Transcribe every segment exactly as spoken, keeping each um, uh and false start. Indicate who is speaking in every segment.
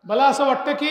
Speaker 1: मला असं वाटतं की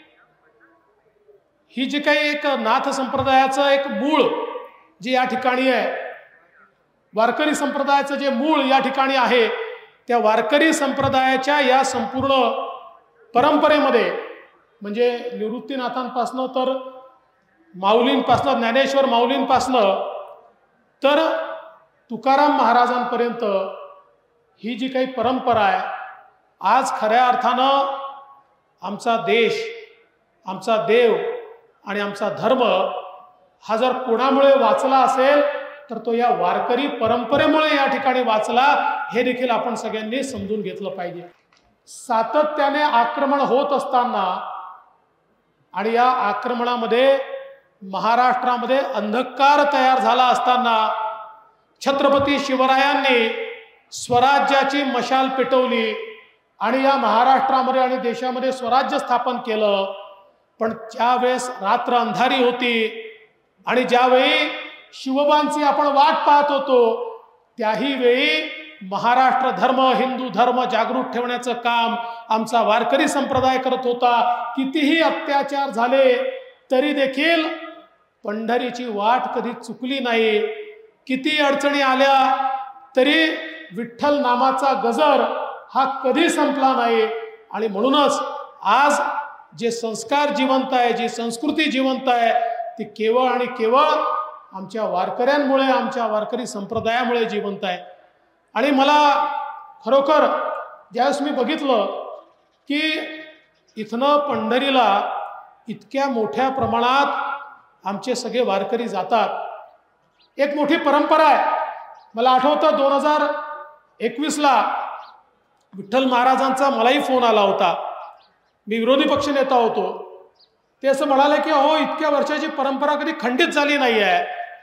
Speaker 1: ही जी काही एक नाथ संप्रदायाचं एक मूळ जे या ठिकाणी आहे, वारकरी संप्रदायाचं जे मूळ या ठिकाणी आहे, त्या वारकरी संप्रदायाच्या या संपूर्ण परंपरेमध्ये म्हणजे निवृत्तीनाथांपासनं तर माऊलींपासनं, ज्ञानेश्वर माऊलींपासनं तर तुकाराम महाराजांपर्यंत ही जी काही परंपरा आहे, आज खऱ्या अर्थानं आमचा देश, आमचा देव आणि आमचा धर्म हा जर कोणामुळे वाचला असेल तर तो या वारकरी परंपरेमुळे या ठिकाणी वाचला, हे देखील आपण सगळ्यांनी समजून घेतलं पाहिजे। सातत्याने आक्रमण होत असताना आणि या आक्रमणामध्ये महाराष्ट्रामध्ये अंधकार तयार झाला असताना छत्रपती शिवरायांनी स्वराज्याची मशाल पेटवली आणि या महाराष्ट्रामध्ये आणि देशामध्ये स्वराज्य स्थापन केलं। पण ज्यावेळेस रात्र अंधारी होती आणि ज्यावेळी शिवबांची आपण वाट पाहत होतो, त्याही वेळी महाराष्ट्र धर्म, हिंदू धर्म जागृत ठेवण्याचं काम आमचा वारकरी संप्रदाय करत होता। कितीही अत्याचार झाले तरी देखील पंढरीची वाट कधी चुकली नाही। किती अडचणी आल्या तरी विठ्ठल नामाचा गजर हा कधी संपला नाही। आणि म्हणूनच आज जे संस्कार जिवंत आहे, जी संस्कृती जिवंत आहे, ती केवळ आणि केवळ आमच्या वारकऱ्यांमुळे, आमच्या वारकरी संप्रदायामुळे जिवंत आहे। आणि मला खरोखर ज्यावेळेस मी बघितलं की इथनं पंढरीला इतक्या मोठ्या प्रमाणात आमचे सगळे वारकरी जातात, एक मोठी परंपरा आहे। मला आठवतं दोन हजार एकवीसला विठ्ठल महाराजांचा मलाही फोन आला होता। मी विरोधी पक्षनेता होतो। ते असं म्हणाले की अहो, इतक्या वर्षाची परंपरा कधी खंडित झाली नाही आहे।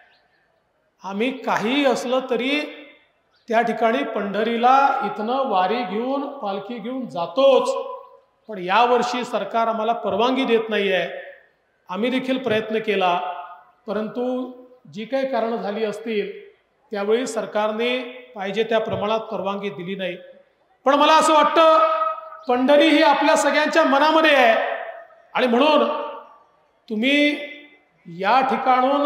Speaker 1: आम्ही काही असलं तरी त्या ठिकाणी पंढरीला इथनं वारी घेऊन, पालखी घेऊन जातोच, पण यावर्षी सरकार आम्हाला परवानगी देत नाही आहे। आम्ही देखील प्रयत्न केला, परंतु जी काही कारणं झाली असतील त्यावेळी सरकारने पाहिजे त्या प्रमाणात परवानगी दिली नाही। पण मला असं वाटतं पंढरी ही आपल्या सगळ्यांच्या मनामध्ये आहे आणि म्हणून तुम्ही या ठिकाणून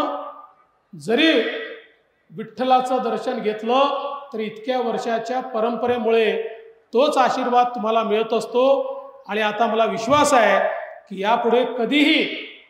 Speaker 1: जरी विठ्ठलाचं दर्शन घेतलं तर इतक्या वर्षाच्या परंपरेमुळे तोच आशीर्वाद तुम्हाला मिळत असतो। आणि आता मला विश्वास आहे की यापुढे कधीही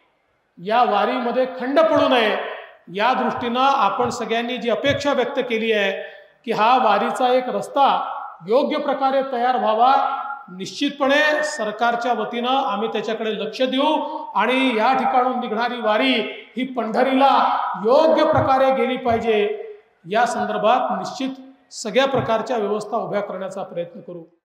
Speaker 1: या वारीमध्ये खंड पडू नये, या दृष्टीनं आपण सगळ्यांनी जी अपेक्षा व्यक्त केली आहे की हा वारीचा एक रस्ता योग्य प्रकारे तयार व्हावा, निश्चितपणे सरकारच्या वतीनं आम्ही त्याच्याकडे लक्ष देऊ आणि या ठिकाणून निघणारी वारी ही पंढरीला योग्य प्रकारे गेली पाहिजे, या संदर्भात निश्चित सगळ्या प्रकारच्या व्यवस्था उभ्या करण्याचा प्रयत्न करू।